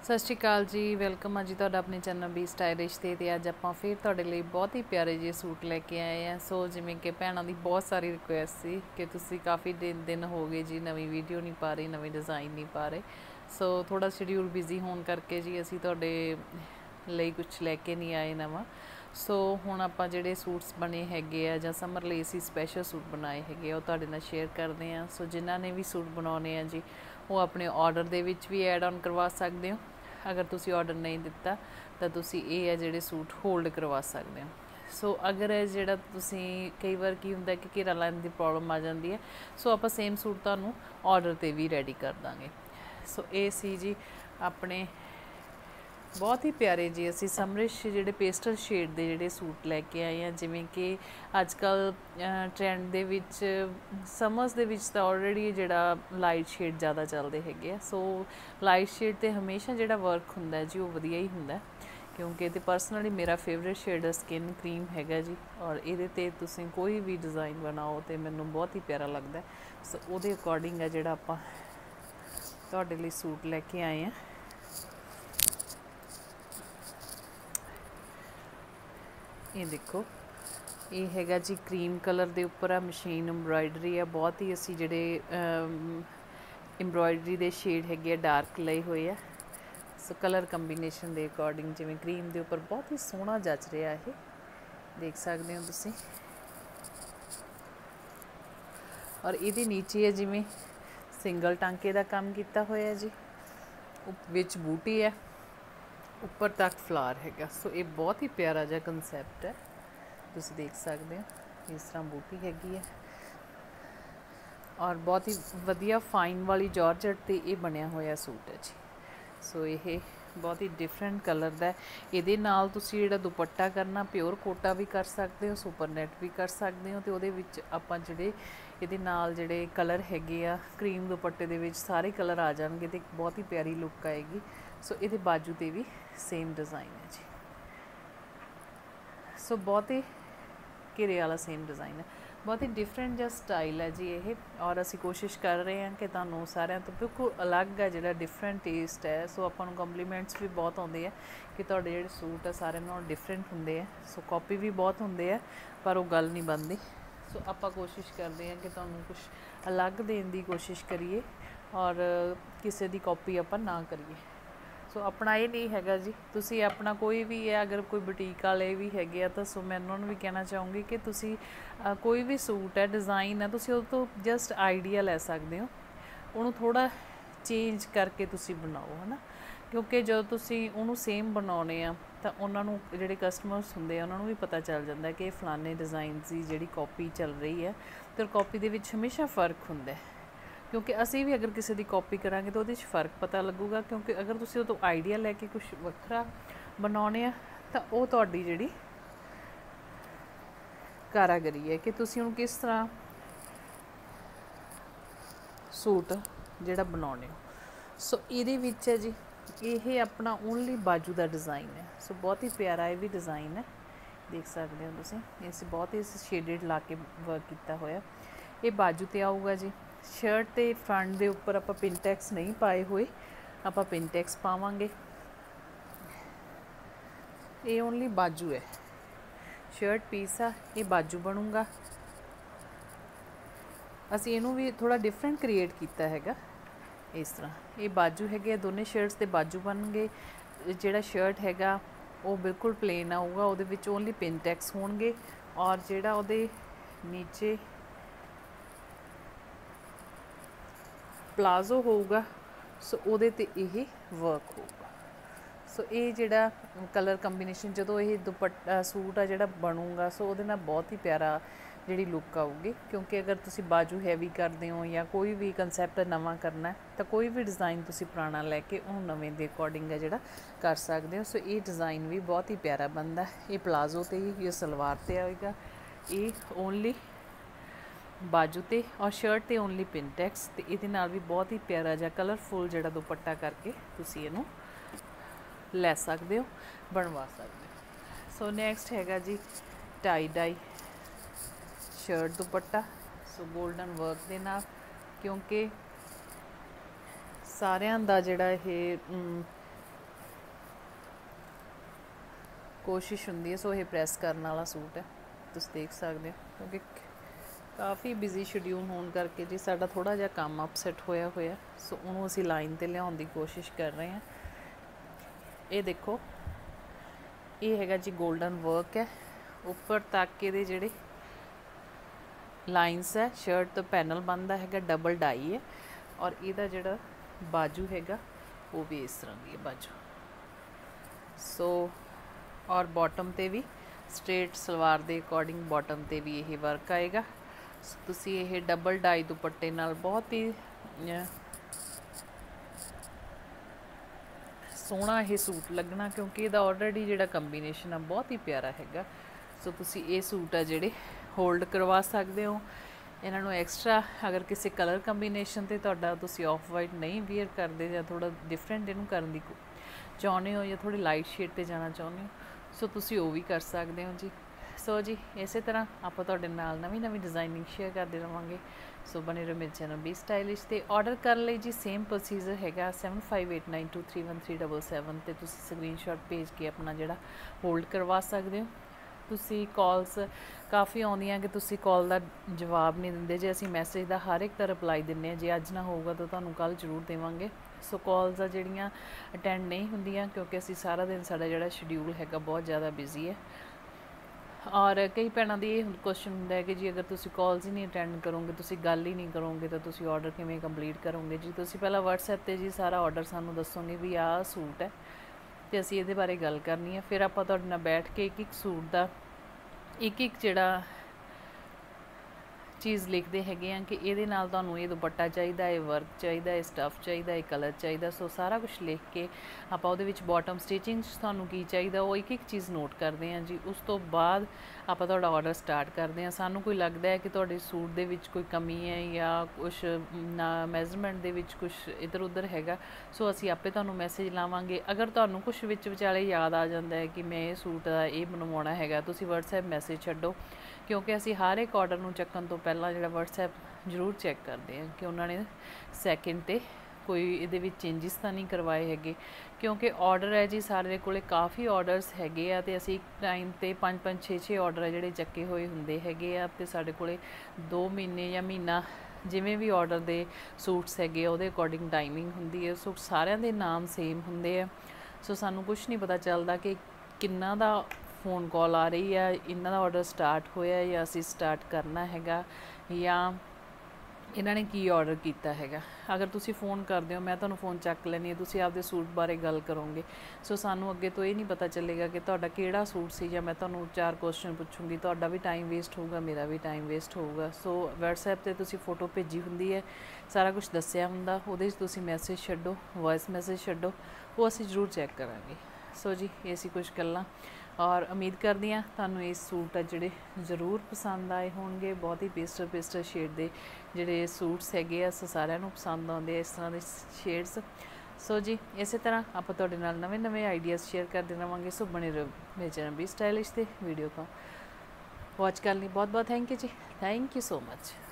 सत श्री अकाल जी, वेलकम है जी तुहाडा अपने चैनल बी स्टाइलिश ते अज आपां फिर तुहाडे लई बहुत ही प्यारे जे सूट लैके आए हैं। सो जिवें कि भैणां दी बहुत सारी रिक्वेस्ट सी कि तुसीं काफ़ी दिन हो गए जी नवीं वीडियो नहीं पा रहे, नवें डिज़ाइन नहीं पा रहे। सो थोड़ा शेड्यूल बिजी होने करके जी असीं तुहाडे लई कुछ लैके नहीं आए नवां। सो हुण आपां जिहड़े सूट्स बने हैगे आ जां समर लई असीं स्पैशल सूट बनाए हैगे आ, ओह तुहाडे नाल शेयर करदे आ। सो जिन्हां ने भी सूट बनाउणे आ जी वो अपने ऑर्डर दे विच भी ऐड ऑन करवा सकदे हो। अगर तुसी ऑर्डर नहीं दिता तो तुसी ये है जिहड़े सूट होल्ड करवा सकते हो। सो अगर जिहड़ा तुसी कई बार की हुंदा कि घेरा लाइन की प्रॉब्लम आ जाती है, सो आप सेम सूट तुहानूं ऑर्डर ते भी रेडी कर देंगे। सो ये सी जी अपने बहुत ही प्यारे जी असी समरिश जिहड़े पेस्टल शेड दे जिहड़े सूट लैके आए हैं। जिवें कि अजकल ट्रेंड दे विच समर्स दे विच तां ऑलरेडी जिहड़ा लाइट शेड ज़्यादा चलते हैगे आ। सो लाइट शेड ते हमेशा जिहड़ा वर्क हुंदा है जी वो वधिया ही हुंदा है, क्योंकि ते पर्सनली मेरा फेवरेट शेड स्किन क्रीम हैगा जी। और ये ते तुसीं कोई भी डिज़ाइन बनाओ तो मैनूं बहुत ही प्यारा लगता है। सो उहदे अकॉर्डिंग है जिहड़ा आपां तुहाडे लई सूट लैके आए हैं। ये देखो, ये हैगा जी क्रीम कलर के उपर आ मशीन एम्ब्रॉयडरी है। बहुत ही असी जिहड़े एम्ब्रॉयडरी के शेड हैगे डार्क लए हुए आ। सो कलर कंबीनेशन के अकॉर्डिंग जिवें क्रीम के उपर बहुत ही सोहना जच रहा है, देख सकते हो तुसीं। और ये नीचे है जिवें सिंगल टांके का काम किया होया जी, विच बूटी है, उपर तक फ्लावर हैगा। सो ये बहुत ही प्यारा जिहा कंसैप्ट है, तुसीं देख सकते हो। इस तरह बूटी हैगी है और बहुत ही वधिया फाइन वाली जॉर्जट ते ये बनया होया सूट है जी। सो ये बहुत ही डिफरेंट कलर का है। ये नाल तुसीं जिहड़ा दुपट्टा करना प्योर कोटा भी कर सकते हो, सुपर नैट भी कर सकते हो। तो उहदे विच आपां जिहड़े ये नाल जिहड़े कलर हैगे आ क्रीम दुपट्टे दे विच सारे कलर आ जाएंगे तो बहुत ही प्यारी लुक आएगी। सो ये बाजू ते भी सेम डिज़ाइन है जी। सो बहुत ही घेरे वाला सेम डिज़ाइन है, बहुत ही डिफरेंट जिहा स्टाइल है जी ये। और असी कोशिश कर रहे हैं कि तुहानूं सारिਆਂ तो बिल्कुल अलग है जिहड़ा डिफरेंट टेस्ट है। सो आपां नूं कंप्लीमेंट्स भी बहुत आउंदे है कि तुहाडे जिहड़े सूट है सारे नालों डिफरेंट हुंदे है। सो कॉपी भी बहुत हुंदे है पर वो गल नहीं बनती। सो आपां कोशिश करते हैं कि तुहानूं कुछ अलग देने की कोशिश करिए और किसी की कॉपी आपां ना करिए। सो अपना ये नहीं हैगा जी, तुसी अपना कोई भी है अगर कोई बुटीक वाले भी हैगे आ तो सो मैं उन्होंने भी कहना चाहूँगी कि तुसी कोई भी सूट है डिज़ाइन है तुसी उस तो जस्ट आइडिया लै सकते हो, उन्होंने थोड़ा चेंज करके तुसी बनाओ, है ना। क्योंकि जो तुसी उन्होंने सेम बनाने आ तो उन्होंने जिहड़े कस्टमर्स हुंदे उन्होंने भी पता चल जाता है कि फलाने डिज़ाइन की जिहड़ी कॉपी चल रही है तो कॉपी दे विच हमेशा फ़र्क हुंदा है। क्योंकि असी भी अगर किसी की कॉपी करांगे तो वो फ़र्क पता लगूगा, क्योंकि अगर तुसी उस तो आइडिया लैके कुछ वखरा बनाने आ तो वो तुहाडी जिहड़ी कारागरी है कि तुसी उहनूं किस तरह सूट जिहड़ा बनाने हो। सो ये विच है जी ये अपना ओनली बाजू का डिज़ाइन है। सो बहुत ही प्यारा ये भी डिज़ाइन है, देख सकते हो तुसीं। इस बहुत ही शेडेड ला के वर्क किया होया। ये बाजू ते आऊगा जी। शर्ट ते फ्रंट दे उपर आपां पिनटैक्स नहीं पाए हुए, आपां पिनटैक्स पावांगे। ये ओनली बाजू है, शर्ट पीस आ, ये बाजू बनूगा। असी इनू भी थोड़ा डिफरेंट क्रिएट किया हैगा इस तरह। ये बाजू है, दोनों शर्ट्स के बाजू बन गए। जिहड़ा शर्ट हैगा वो बिल्कुल प्लेन आऊगा, उहदे विच ओनली पिनटैक्स होणगे और जिहड़ा उहदे नीचे प्लाजो होगा सो उहदे ते यही वर्क होगा। सो ये जिहड़ा कलर कंबीनेशन जो ये दुपट्टा सूट आ जिहड़ा बनूगा सो उहदे नाल बहुत ही प्यारा जिहड़ी लुक आऊगी। क्योंकि अगर तुसी बाजू हैवी करते हो या कोई भी कंसैप्ट नवा करना है तो कोई भी डिज़ाइन तुसी पुराना लैके उन्होंने नवें दे अकॉर्डिंग है जिहड़ा कर सकते हो। सो ये डिज़ाइन भी बहुत ही प्यारा बनता है। ये प्लाजो ते ही सलवार ते आएगा, ये ओनली बाजू ते और शर्ट ते ओनली पिनटैक्स। तो ये भी बहुत ही प्यारा जिहा कलरफुल जिहड़ा दुपट्टा करके तुसी इहनूं लै सकते हो, बनवा सकते हो। सो नैक्सट हैगा जी tie dye shirt dupatta. So golden work दे नाल, क्योंकि सारिਆਂ ਦਾ ਜਿਹੜਾ ਇਹ ਕੋਸ਼ਿਸ਼ ਹੁੰਦੀ ਹੈ। ਸੋ ਇਹ ਪ੍ਰੈਸ ਕਰਨ ਵਾਲਾ ਸੂਟ ਹੈ, ਤੁਸੀਂ ਦੇਖ ਸਕਦੇ ਹੋ, ਕਿਉਂਕਿ ਕਾफ़ी ਬਿਜ਼ੀ ਸ਼ਡਿਊਲ ਹੋਣ ਕਰਕੇ ਜੀ ਸਾਡਾ ਥੋੜ੍ਹਾ ਜਿਹਾ ਕੰਮ ਅਪਸੈਟ ਹੋਇਆ ਹੋਇਆ। ਸੋ ਉਹਨੂੰ ਅਸੀਂ ਲਾਈਨ 'ਤੇ ਲਿਆਉਣ ਦੀ ਕੋਸ਼ਿਸ਼ ਕਰ ਰਹੇ ਹਾਂ। ਇਹ ਦੇਖੋ, ਇਹ ਹੈਗਾ ਜੀ ਗੋਲਡਨ ਵਰਕ ਹੈ, ਉੱਪਰ ਤੱਕ ਇਹਦੇ ਜਿਹੜੇ ਲਾਈਨਸ ਹੈ, ਸ਼ਰਟ ਤੋਂ ਪੈਨਲ ਬਣਦਾ ਹੈਗਾ, ਡਬਲ ਡਾਈ ਹੈ। ਔਰ ਇਹਦਾ ਜਿਹੜਾ ਬਾਜੂ ਹੈਗਾ ਉਹ ਵੀ ਇਸ ਤਰ੍ਹਾਂ ਦੀ ਹੈ ਬਾਜੂ। ਸੋ ਔਰ ਬਾਟਮ ਤੇ ਵੀ ਸਟ੍ਰੇਟ ਸਲਵਾਰ ਦੇ ਅਕੋਰਡਿੰਗ ਬਾਟਮ ਤੇ ਵੀ ਇਹ ਵਰਕ ਆਏਗਾ। ਤੁਸੀਂ ਇਹ ਡਬਲ ਡਾਈ ਦੁਪੱਟੇ ਨਾਲ ਬਹੁਤ ਹੀ ਸੋਹਣਾ ਇਹ ਸੂਟ ਲੱਗਣਾ, ਕਿਉਂਕਿ ਇਹਦਾ ਆਲਰੇਡੀ ਜਿਹੜਾ ਕੰਬੀਨੇਸ਼ਨ ਆ ਬਹੁਤ ਹੀ ਪਿਆਰਾ ਹੈਗਾ। ਸੋ ਤੁਸੀਂ ਇਹ ਸੂਟ ਆ ਜਿਹੜੇ ਹੋਲਡ ਕਰਵਾ ਸਕਦੇ ਹੋ। ਇਹਨਾਂ ਨੂੰ ਐਕਸਟਰਾ ਅਗਰ ਕਿਸੇ ਕਲਰ ਕੰਬੀਨੇਸ਼ਨ ਤੇ ਤੁਹਾਡਾ ਤੁਸੀਂ ਆਫ ਵਾਈਟ ਨਹੀਂ ਵੇਅਰ ਕਰਦੇ ਜਾਂ ਥੋੜਾ ਡਿਫਰੈਂਟ ਇਹਨੂੰ ਕਰਨ ਦੀ ਚਾਹੁੰਦੇ ਹੋ ਜਾਂ ਥੋੜੀ ਲਾਈਟ ਸ਼ੇਡ ਤੇ ਜਾਣਾ ਚਾਹੁੰਦੇ ਹੋ, ਸੋ ਤੁਸੀਂ ਉਹ ਵੀ ਕਰ ਸਕਦੇ ਹੋ ਜੀ। ਸੋ ਜੀ ਇਸੇ ਤਰ੍ਹਾਂ ਆਪਾਂ ਤੁਹਾਡੇ ਨਾਲ ਨਵੀਂ ਡਿਜ਼ਾਈਨਿੰਗ ਸ਼ੇਅਰ ਕਰਦੇ ਰਹਾਂਗੇ। ਸੋ ਬਣੇ ਰਹੋ ਮੇਰੇ ਚੈਨਲ ਬੀ ਸਟਾਈਲਿਸ਼ ਤੇ। ਆਰਡਰ ਕਰਨ ਲਈ ਜੀ ਸੇਮ ਪ੍ਰੋਸੀਜਰ ਹੈਗਾ 7589231377 ਤੇ ਤੁਸੀਂ ਸਕਰੀਨਸ਼ਾਟ ਭੇਜ ਕੇ ਆਪਣਾ ਜਿਹੜਾ ਹੋਲਡ ਕਰਵਾ ਸਕਦੇ ਹੋ। ਤੁਸੀਂ ਕਾਲਸ ਕਾफ़ी ਆਉਂਦੀਆਂ ਕਿ ਤੁਸੀਂ ਕਾਲ ਦਾ ਜਵਾਬ ਨਹੀਂ ਦਿੰਦੇ। ਜੇ ਅਸੀਂ ਮੈਸੇਜ ਦਾ ਹਰ ਇੱਕ ਦਾ ਰਿਪਲਾਈ ਦਿੰਦੇ ਹਾਂ, ਜੇ ਅੱਜ ਨਾ ਹੋਊਗਾ ਤਾਂ ਤੁਹਾਨੂੰ ਕੱਲ੍ਹ ਜ਼ਰੂਰ ਦੇਵਾਂਗੇ। ਸੋ ਕਾਲਸ ਆ ਜਿਹੜੀਆਂ ਅਟੈਂਡ ਨਹੀਂ ਹੁੰਦੀਆਂ, ਕਿਉਂਕਿ ਅਸੀਂ ਸਾਰਾ ਦਿਨ ਸਾਡਾ ਜਿਹੜਾ ਸ਼ਡਿਊਲ ਹੈਗਾ ਬਹੁਤ ਜ਼ਿਆਦਾ ਬਿਜ਼ੀ ਹੈ। ਔਰ ਕਈ ਭੈਣਾਂ ਦੀ ਇਹ ਕੁਐਸਚਨ ਹੁੰਦਾ ਹੈ ਕਿ ਜੀ ਅਗਰ ਤੁਸੀਂ ਕਾਲਸ ਹੀ ਨਹੀਂ ਅਟੈਂਡ ਕਰੋਗੇ, ਤੁਸੀਂ ਗੱਲ ਹੀ ਨਹੀਂ ਕਰੋਗੇ, ਤਾਂ ਤੁਸੀਂ ਆਰਡਰ ਕਿਵੇਂ ਕੰਪਲੀਟ ਕਰੋਗੇ ਜੀ। ਤੁਸੀਂ ਪਹਿਲਾਂ ਵਟਸਐਪ 'ਤੇ ਜੀ ਸਾਰਾ ਆਰਡਰ ਸਾਨੂੰ ਦੱਸੋਗੇ ਵੀ ਆਹ ਸੂਟ ਹੈ ਤੇ ਅਸੀਂ ਇਹਦੇ ਬਾਰੇ ਗੱਲ ਕਰਨੀ ਹੈ। ਫਿਰ ਆਪਾਂ ਤੁਹਾਡੇ ਨਾਲ ਬੈਠ ਕੇ ਇੱਕ ਸੂਟ ਦਾ ਇੱਕ ਜਿਹੜਾ ਚੀਜ਼ ਲਿਖਦੇ ਹੈਗੇ ਆ ਕਿ ਇਹਦੇ ਨਾਲ ਤੁਹਾਨੂੰ ਇਹ ਦੁਪੱਟਾ ਚਾਹੀਦਾ, ਇਹ ਵਰਕ ਚਾਹੀਦਾ, ਇਹ ਸਟੱਫ ਚਾਹੀਦਾ, ਇਹ ਕਲਰ ਚਾਹੀਦਾ। ਸੋ ਸਾਰਾ ਕੁਝ ਲਿਖ ਕੇ ਆਪਾਂ ਉਹਦੇ ਵਿੱਚ ਬਾਟਮ ਸਟਿਚਿੰਗ ਤੁਹਾਨੂੰ ਕੀ ਚਾਹੀਦਾ ਉਹ ਇੱਕ ਚੀਜ਼ ਨੋਟ ਕਰਦੇ ਹਾਂ ਜੀ। ਉਸ ਤੋਂ ਬਾਅਦ ਆਪਾਂ ਤੁਹਾਡਾ ਆਰਡਰ ਸਟਾਰਟ ਕਰਦੇ ਹਾਂ। ਸਾਨੂੰ ਕੋਈ ਲੱਗਦਾ ਹੈ ਕਿ ਤੁਹਾਡੇ ਸੂਟ ਦੇ ਵਿੱਚ ਕੋਈ ਕਮੀ ਹੈ ਜਾਂ ਕੁਛ ਨਾ ਮੈਜ਼ਰਮੈਂਟ ਦੇ ਵਿੱਚ ਕੁਛ ਇੱਧਰ ਉੱਧਰ ਹੈਗਾ, ਸੋ ਅਸੀਂ ਆਪੇ ਤੁਹਾਨੂੰ ਮੈਸੇਜ ਲਾਵਾਂਗੇ। ਅਗਰ ਤੁਹਾਨੂੰ ਕੁਛ ਵਿੱਚ ਵਿਚਾਲੇ ਯਾਦ ਆ ਜਾਂਦਾ ਹੈ ਕਿ ਮੈਂ ਇਹ ਸੂਟ ਦਾ ਇਹ ਬਣਵਾਉਣਾ ਹੈਗਾ, ਤੁਸੀਂ ਵਟਸਐਪ ਮੈਸੇਜ ਛੱਡੋ, ਕਿਉਂਕਿ ਅਸੀਂ ਹਰ ਇੱਕ ਆਰਡਰ ਨੂੰ ਚੱਕਣ ਤੋਂ ਪਹਿਲਾਂ ਜਿਹੜਾ ਵਟਸਐਪ ਜ਼ਰੂਰ ਚੈੱਕ ਕਰਦੇ ਹਾਂ ਕਿ ਉਹਨਾਂ ਨੇ ਸੈਕਿੰਡ 'ਤੇ ਕੋਈ ਇਹਦੇ ਵਿੱਚ ਚੇਂਜਿਸ ਤਾਂ ਨਹੀਂ ਕਰਵਾਏ ਹੈਗੇ। ਕਿਉਂਕਿ ਆਰਡਰ ਹੈ ਜੀ ਸਾਡੇ ਕੋਲੇ ਕਾफ़ੀ ਆਰਡਰਸ ਹੈਗੇ ਆ ਅਤੇ ਅਸੀਂ ਇੱਕ ਟਾਈਮ 'ਤੇ 5-5 6-6 ਆਰਡਰ ਹੈ ਜਿਹੜੇ ਚੱਕੇ ਹੋਏ ਹੁੰਦੇ ਹੈਗੇ ਆ, ਅਤੇ ਸਾਡੇ ਕੋਲੇ 2 ਮਹੀਨੇ ਜਾਂ ਮਹੀਨਾ ਜਿਵੇਂ ਵੀ ਆਰਡਰ ਦੇ ਸੂਟਸ ਹੈਗੇ ਉਹਦੇ ਅਕੋਰਡਿੰਗ ਟਾਈਮਿੰਗ ਹੁੰਦੀ ਹੈ। ਸੋ ਸਾਰਿਆਂ ਦੇ ਨਾਮ ਸੇਮ ਹੁੰਦੇ ਆ। ਸੋ ਸਾਨੂੰ ਕੁਛ ਨਹੀਂ ਪਤਾ ਚੱਲਦਾ ਕਿ ਕਿੰਨਾ ਦਾ ਫੋਨ ਕਾਲ ਆ ਰਹੀ ਹੈ, ਇਹਨਾਂ ਦਾ ਆਰਡਰ ਸਟਾਰਟ ਹੋਇਆ ਜਾਂ ਅਸੀਂ ਸਟਾਰਟ ਕਰਨਾ ਹੈਗਾ, ਜਾਂ ਇਹਨਾਂ ਨੇ ਕੀ ਆਰਡਰ ਕੀਤਾ ਹੈਗਾ। ਅਗਰ ਤੁਸੀਂ ਫ਼ੋਨ ਕਰਦੇ ਹੋ, ਮੈਂ ਤੁਹਾਨੂੰ ਫ਼ੋਨ ਚੱਕ ਲੈਂਦੀ ਹਾਂ, ਤੁਸੀਂ ਆਪਦੇ ਸੂਟ ਬਾਰੇ ਗੱਲ ਕਰੋਗੇ, ਸੋ ਸਾਨੂੰ ਅੱਗੇ ਤੋਂ ਇਹ ਨਹੀਂ ਪਤਾ ਚੱਲੇਗਾ ਕਿ ਤੁਹਾਡਾ ਕਿਹੜਾ ਸੂਟ ਸੀ, ਜਾਂ ਮੈਂ ਤੁਹਾਨੂੰ 4 ਕੁਐਸਚਨ ਪੁੱਛੂੰਗੀ, ਤੁਹਾਡਾ ਵੀ ਟਾਈਮ ਵੇਸਟ ਹੋਊਗਾ, ਮੇਰਾ ਵੀ ਟਾਈਮ ਵੇਸਟ ਹੋਊਗਾ। ਸੋ ਵਟਸਐਪ 'ਤੇ ਤੁਸੀਂ ਫੋਟੋ ਭੇਜੀ ਹੁੰਦੀ ਹੈ, ਸਾਰਾ ਕੁਝ ਦੱਸਿਆ ਹੁੰਦਾ, ਉਹਦੇ 'ਚ ਤੁਸੀਂ ਮੈਸੇਜ ਛੱਡੋ, ਵੌਇਸ ਮੈਸੇਜ ਛੱਡੋ, ਉਹ ਅਸੀਂ ਜ਼ਰੂਰ ਚੈੱਕ ਕਰਾਂਗੇ। ਸੋ ਜੀ ਇਹ ਸੀ ਕੁਝ ਗੱਲਾਂ, ਔਰ ਉਮੀਦ ਕਰਦੀ ਹਾਂ ਤੁਹਾਨੂੰ ਇਹ ਸੂਟ ਆ ਜਿਹੜੇ ਜ਼ਰੂਰ ਪਸੰਦ ਆਏ ਹੋਣਗੇ। ਬਹੁਤ ਹੀ ਪੇਸਟਲ ਸ਼ੇਡ ਦੇ ਜਿਹੜੇ ਸੂਟਸ ਹੈਗੇ ਆ, ਸੋ ਸਾਰਿਆਂ ਨੂੰ ਪਸੰਦ ਆਉਂਦੇ ਆ ਇਸ ਤਰ੍ਹਾਂ ਦੇ ਸ਼ੇਡਸ। ਸੋ ਜੀ ਇਸੇ ਤਰ੍ਹਾਂ ਆਪਾਂ ਤੁਹਾਡੇ ਨਾਲ ਨਵੇਂ ਆਈਡੀਆਜ਼ ਸ਼ੇਅਰ ਕਰਦੇ ਰਹਾਂਗੇ। ਸੋ ਬਣੇ ਰਹੋ ਮੇਰੇ ਚੈਨਲ ਬੀ ਸਟਾਈਲਿਸ਼ ਤੇ। ਵੀਡੀਓ ਤੋਂ ਵਾਚ ਕਰਨ ਲਈ ਬਹੁਤ ਥੈਂਕ ਯੂ ਜੀ, ਥੈਂਕ ਯੂ ਸੋ ਮਚ।